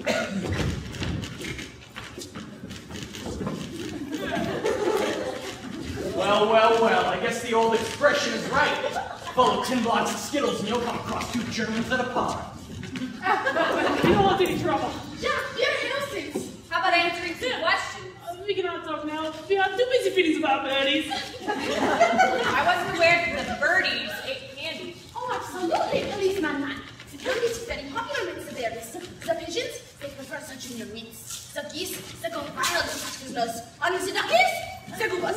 Well, I guess the old expression is right. Follow 10 blocks of Skittles and you'll come across 2 Germans at a pond. You don't want any trouble. Jack, you're innocent. How about answering some questions? We cannot talk now. We have too busy feelings about birdies. I wasn't aware that the birdies ate candy. Oh, absolutely, policeman. The candy is very popular with the berries. The pigeons, they prefer the junior meats. The geese, they go wild in particulars. And the duckies, the goobers.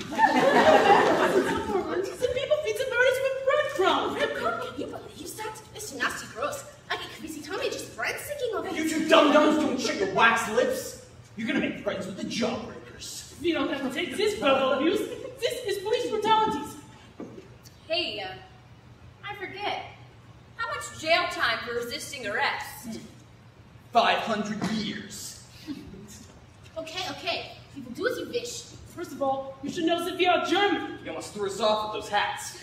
Some people feed the birdies with breadcrumbs. Breadcrumb? Can you believe that? It's nasty gross. I get crazy tummy just bread sticking over it. You 2 dum-dums don't shut your wax lips. You're gonna make friends with the jawbreakers. You don't have to take this verbal abuse. This is police brutalities. Hey, I forget. How much jail time for resisting arrest? 500 years. Okay. People do as you wish. First of all, you should know that we are German. You almost threw us off with those hats.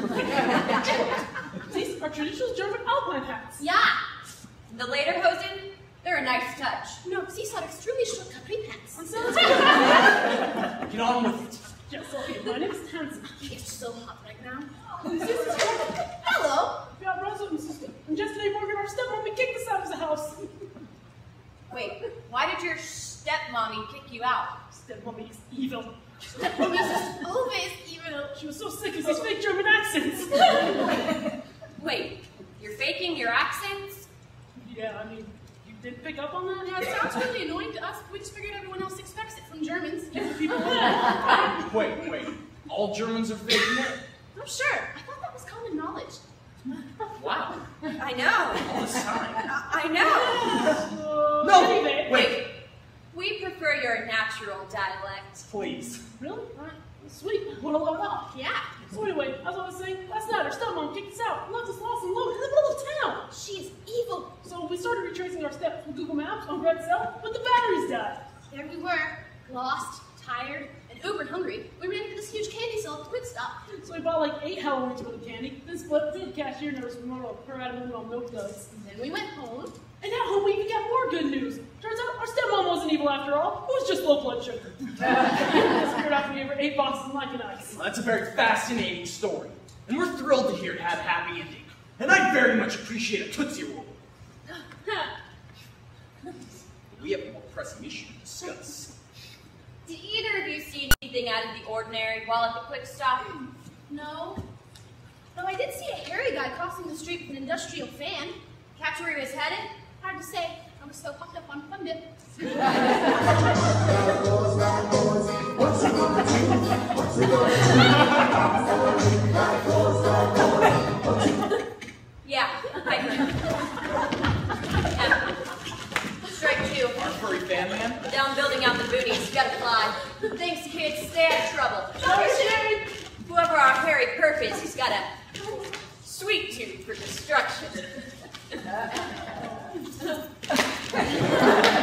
These are traditional German Alpine hats. Yeah. The lederhosen, they're a nice touch. No, these are extremely short capri pants. Get on with it. Yes, okay, my name is Hansen. It's so hot right now. This is Hello. we are brothers and sisters. And yesterday morning, our stepmommy kicked us out of the house. Wait, why did your stepmommy kick you out? Stepmommy is evil. Stepmommy is always evil. She was so sick of these fake German accents. Wait, you're faking your accents? Yeah, I mean, you did pick up on that? Yeah, it sounds really annoying to us. We just figured everyone else expects it from Germans. People Wait. All Germans are faking it? I'm sure. I thought that was common knowledge. Wow. I know. All this time. I know. No! Anyway, Wait. We prefer your natural dialect. Please. Really? All right. Sweet. Well, Yeah. so anyway, as I was saying, last night our stepmom kicked us out, left us lost and loaded in the middle of town. She is evil. So we started retracing our steps with Google Maps on Red Cell, but the batteries died. There we were, lost, tired, and uber hungry. We ran into this huge candy store at the quick stop. So we bought like 8 Halloween's worth of candy, then split the cashier noticed we wanted her adamant on milk duds. And then we went home. And at home we even got more good news. Turns out our stepmom wasn't evil after all. It was just low blood sugar. Scared after we ever 8 boxes of Mike and Ice. Well, that's a very fascinating story. And we're thrilled to hear it had a happy ending. And I very much appreciate a Tootsie Roll. We have a more pressing issue to discuss. Did either of you see anything out of the ordinary while at the quick stop? No. Though I did see a hairy guy crossing the street with an industrial fan. Catch where he was headed? Hard to say. I was so hooked up on Fun Dip. Yeah, I Strike 2. Our furry fan man? Down building out the booties. Gotta fly. Thanks, kids. Stay out of trouble. Whoever our hairy perp is, he's got a sweet tooth for destruction.